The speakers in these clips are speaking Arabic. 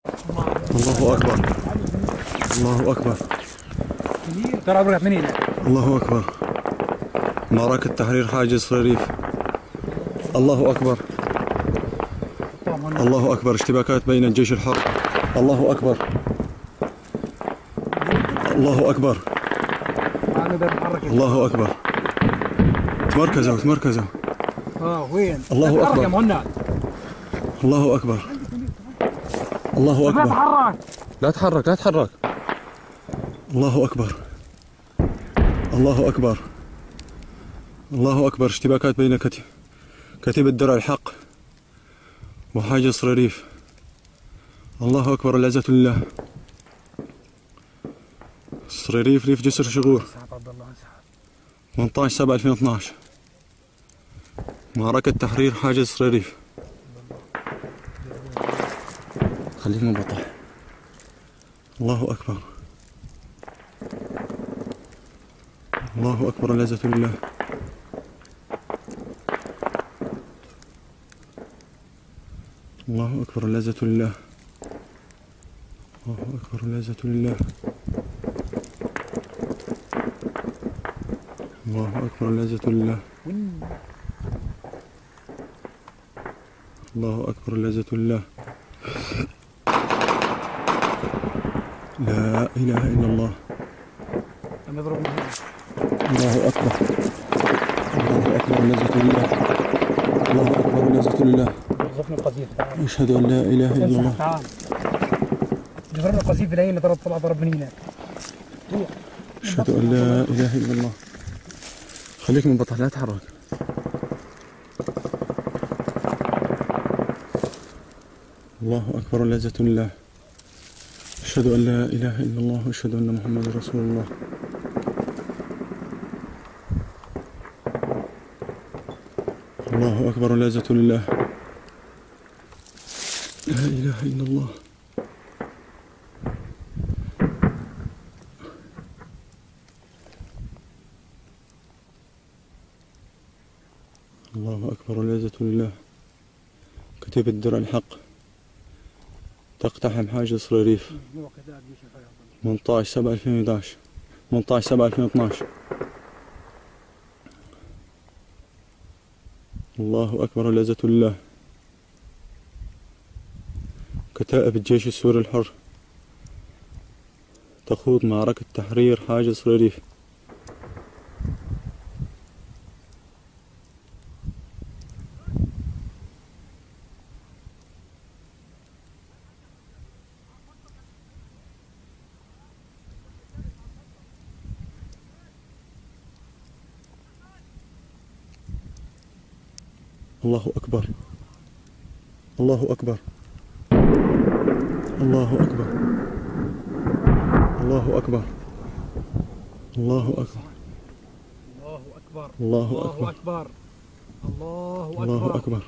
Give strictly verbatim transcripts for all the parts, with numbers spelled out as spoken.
الله أكبر. الله أكبر. ترى عبرك منين؟ الله أكبر. معركة تحرير حاجز صريريف. الله أكبر. الله أكبر. اشتباكات بين الجيش الحر. الله أكبر. الله أكبر. الله أكبر. تمركزوا تمركزوا. اه وين؟ الله أكبر. الله أكبر. الله أكبر. لا تحرك لا تحرك. الله أكبر. الله أكبر. الله أكبر. اشتباكات بين كتيب كتيبة درع الحق وحاجز صريريف. الله أكبر. العزة لله. صريريف ريف جسر شغور ثمانية عشر سبعة ألفين واثناشر. معركة تحرير حاجز صريريف. خليك منبطح. الله أكبر. الله أكبر. العزة لله. الله أكبر. العزة لله. الله أكبر. العزة لله. الله أكبر. العزة لله. الله أكبر. العزة لله. لا إله إلا الله. الله أكبر. الله أكبر. العزة لله. الله أكبر. العزة لله. أشهد أن لا إله إلا الله. جربنا القذيفة العين ضرب طلع ضرب من هنا. أشهد أن لا إله إلا الله. خليك منبطح لا تتحرك. الله أكبر. العزة لله. أشهد أن لا إله إلا الله وأشهد أن محمد رسول الله. الله أكبر. العزة لله. لا إله إلا الله. الله أكبر. العزة لله. كتيبة درع الحق تقتحم حاجز صريريف ثمانية عشر سبعة ألفين وأحد عشر ثمانية عشر سبعة ألفين واثناشر. الله أكبر. العزة لله. كتائب الجيش السوري الحر تخوض معركة تحرير حاجز صريريف. الله أكبر. الله أكبر. الله أكبر. الله أكبر. الله أكبر. الله الله أكبر. أكبر. الله أكبر.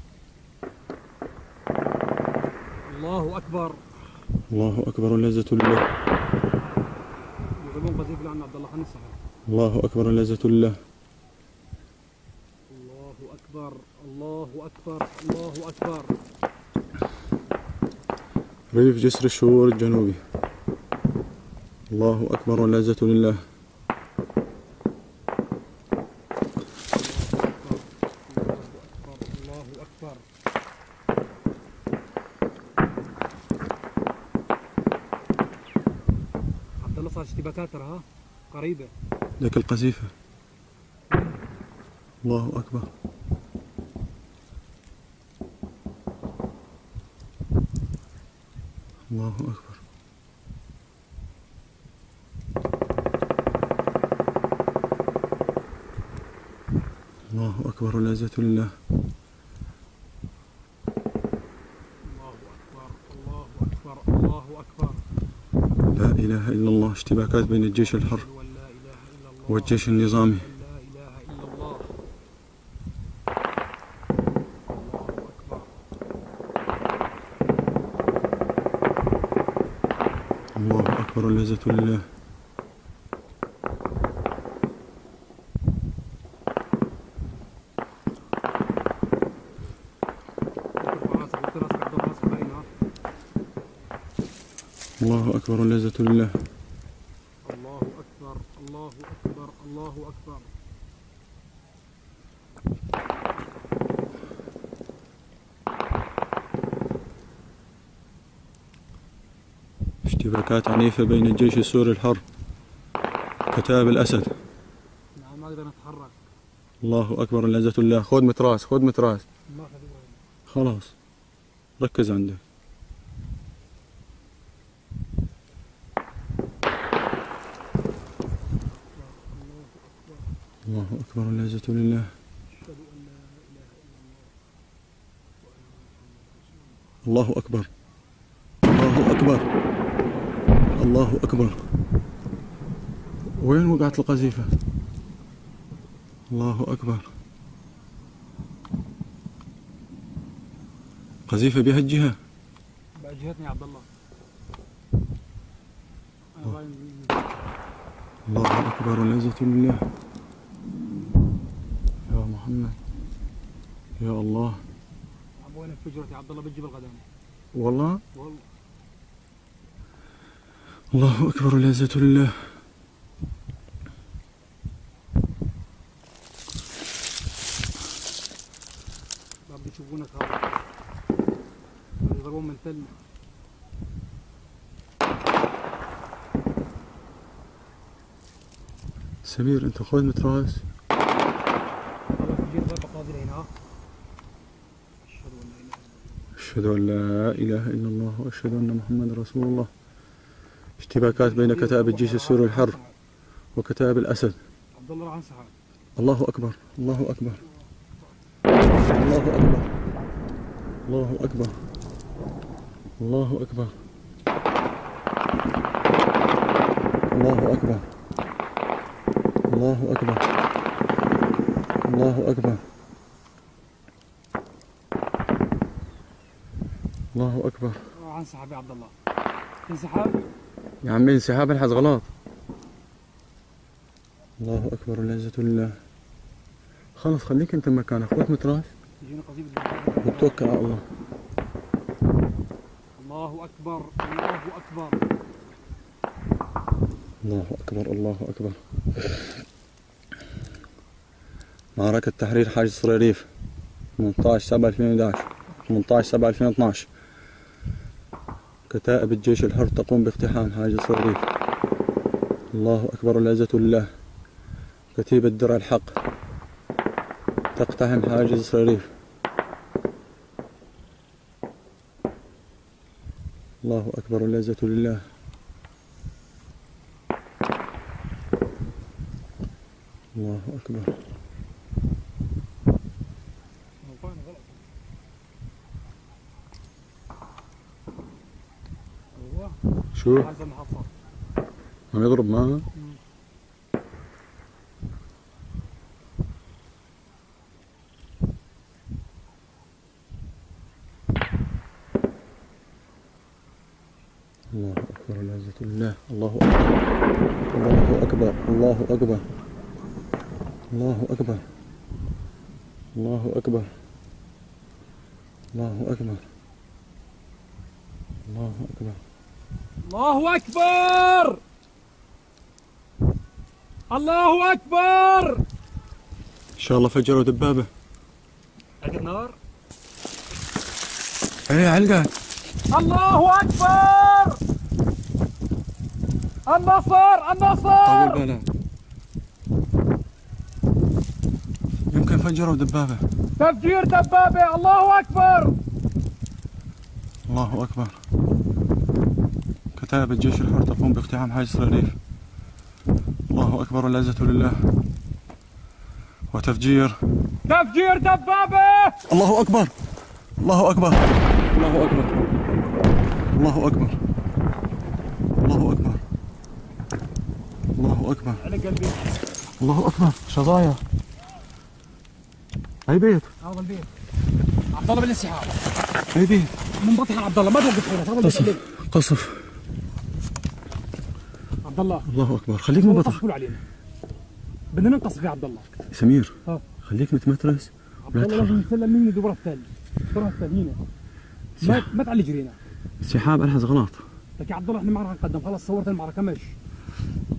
الله أكبر. الله أكبر. الله أكبر. العزة لله. يقولون قذيفة عن عبد الله خان الصحة. الله أكبر. العزة لله. الله أكبر. الله أكبر. الله أكبر. ريف جسر الشهور الجنوبي. الله أكبر. والعزة لله. الله أكبر. عبد الله صار اشتباكات ترى ها قريبة. ذاك القذيفة. الله أكبر. الله أكبر. الله أكبر. العزة لله. الله أكبر. الله أكبر. الله أكبر. لا إله إلا الله. اشتباكات بين الجيش الحر والجيش النظامي. لا إله إلا الله. الله أكبر. العزة لله. الله أكبر والعزة لله. الله أكبر الله أكبر الله أكبر. اشتباكات عنيفة بين الجيش السوري الحر وكتائب الأسد. نعم ما أقدر نتحرك. الله أكبر والعزة لله. خذ متراس خذ متراس. ما أخذ. خلاص ركز عندك. الله أكبر والعزة لله. الله أكبر الله أكبر الله أكبر. وين وقعت القذيفة؟ الله أكبر. قذيفة بهالجهة. بجهتني يا عبد الله. الله أكبر والعزة لله. يا محمد يا الله. وين انفجرت يا عبد الله بالجبل غدا؟ والله والله. الله أكبر والعزة لله. ما بيشوفونك هذا. يضربون من تل. سمير أنت خذ متراس. أشهد أن لا إله إلا الله وأشهد أن محمد رسول الله. اشتباكات بين كتائب الجيش السوري الحر وكتائب الأسد. عبد الله راح انسحب. الله أكبر الله أكبر الله أكبر الله أكبر الله أكبر الله أكبر الله أكبر الله أكبر الله أكبر. راح انسحب يا عبد الله. انسحب يا عمي انسحاب الحظ غلط. الله أكبر والعزة لله. خلص خليك أنت مكانك. خذ متراس وتوكل على الله. الله أكبر الله أكبر الله أكبر الله أكبر. معركة تحرير حاج صريريف ثمانية عشر سبعة ألفين وأحد عشر ثمانية عشر سبعة ألفين واثني عشر. كتائب الجيش الحر تقوم باقتحام حاج صريريف. الله أكبر والعزة لله. كتيبة درع الحق تقتحم حاجز صريريف. الله أكبر والعزة لله. الله أكبر. شو؟ عم يضرب معها؟ الله أكبر والعزة لله. الله أكبر الله أكبر الله أكبر الله أكبر الله أكبر الله أكبر الله أكبر الله أكبر الله أكبر. إن شاء الله فجروا دبابة. علقة نار؟ إيه علقة. الله أكبر. النصر النصر. طول بالك. يمكن فجروا دبابة. تفجير دبابة. الله أكبر الله أكبر. كتائب الجيش الحر تقوم باقتحام حاج صريريف. الله أكبر والعزة لله. وتفجير تفجير دبابة. الله أكبر الله أكبر الله أكبر الله أكبر الله أكبر الله أكبر على قلبي. الله أكبر. شظايا. أي بيت؟ هذا البيت. عبد الله بالانسحاب. أي بيت؟ من بطحة عبد الله ما توقف هنا. هذا قصف قصف. عبد الله. الله أكبر. خليك من بطح. علينا. بدنا ننقصف يا عبد الله. سمير ها خليك متمترس. عبد الله لازم نسلم مني دبر الثلج. دبر الثلج هنا. ما ما تعلي جرينا. انسحاب الحظ غلط. لك يا عبد الله احنا معنا هنقدم، خلاص صورت المعركه ماشي.